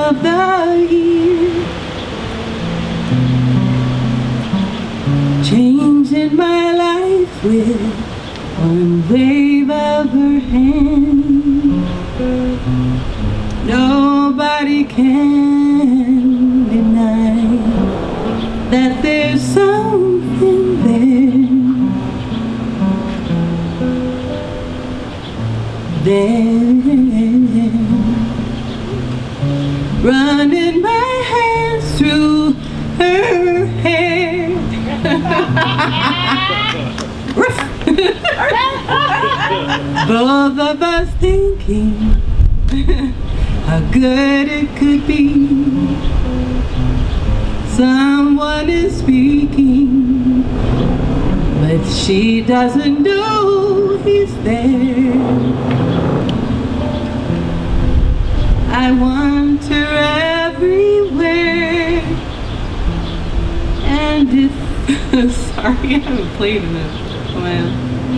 of the year, changing my life with one wave of her hand. Nobody can deny that there's something there. Running my hands through her hair. Both of us thinking how good it could be. Someone is speaking, but she doesn't know he's there. I want her everywhere. And if sorry, I haven't played in a while.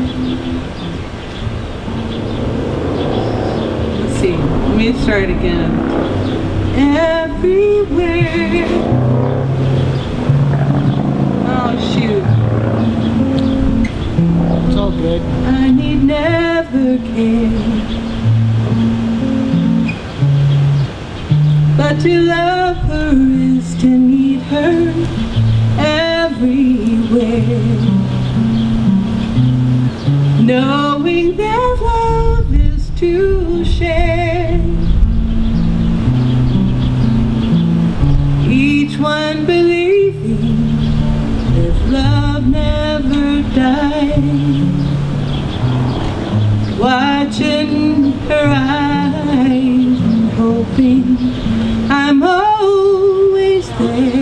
Let's see, let me start again. Everywhere. Oh shoot. It's all good. I need never care, but to love her is to need her everywhere. Knowing that love is to share, each one believing that love never dies. Watching her eyes and hoping I'm always there.